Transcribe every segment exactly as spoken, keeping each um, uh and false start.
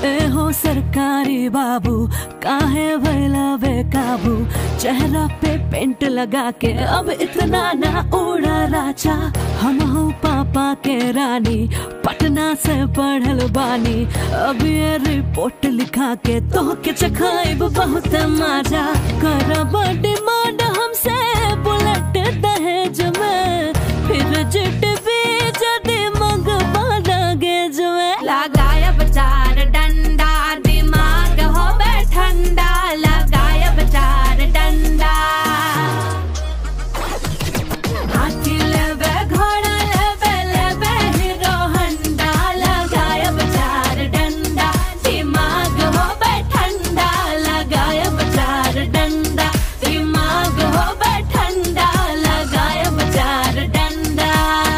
ए हो सरकारी बाबू काहे भैला बेकाबू, चेहरा पे पेंट लगा के अब इतना ना उड़ा राजा। हम हो पापा के रानी पटना से पढ़ल बानी, अब ये रिपोर्ट लिखा के तो के चखाइब बहुत मजा। करब डिमांड हमसे बुलेट दहेज में, फिर जिट भी जदी मंगवा लगेज में। लगायब चार डंडा दिमाग हो बे ठंडा, लगायब चार डंडा। हाथी लेबे घोड़ा लेबे लेबे हीरो हंडा, लगायब चार डंडा दिमाग हो बे ठंडा, लगायब चार डंडा दिमाग हो बे ठंडा, लगायब चार डंडा।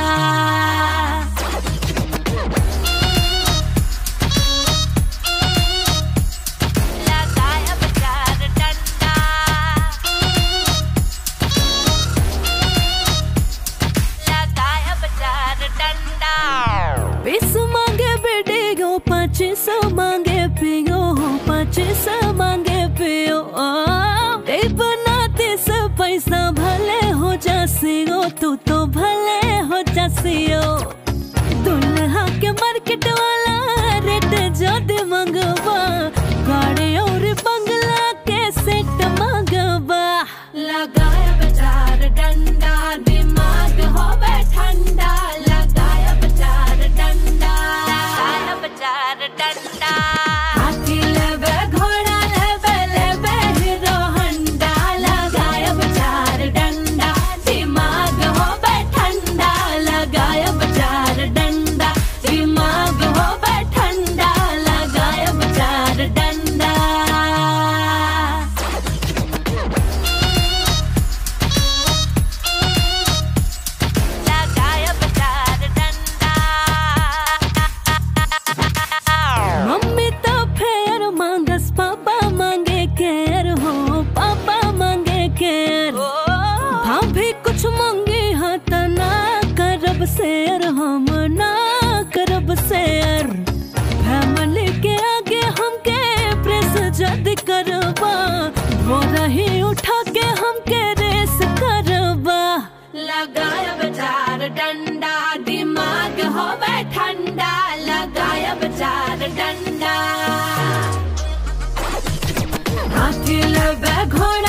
बीस मांगे बेडियो पच्चीस मांगे पियो, पच्चीस मांगे पियो। ए बनाते से पैसा भले हो जासियो, तू तो भले हो जासियो। दुल्हा के मार्केट वाला रेट ज्यादा मंगवा, गाड़ी और बंगला के सेट मंगवा। लगायब चार डंडा दिमाग हो बे ठंडा, लगायब चार डंडा, लगायब चार डंडा। हाथी लेबे घोड़ा लेबे लेबे हीरो हंडा, लगायब चार डंडा दिमाग हो बे ठंडा, लगायब चार डंडा दिमाग हो बे ठंडा, लगायब चार डंडा। मम्मी तो फेर मांगस, पापा मांगे केयर हो, पापा मांगे केयर। भाभी कुछ मांगी हाँ त ना करब शेयर, हम ना करब शेयर। फैमिली के आगे हमके प्रेस जद करबा, वो रही उठा के हमके रेस करबा। लगायब चार डंडा दिमाग हो बे ठंडा, लगायब चार डंडा। हाथी लेबे घोड़ा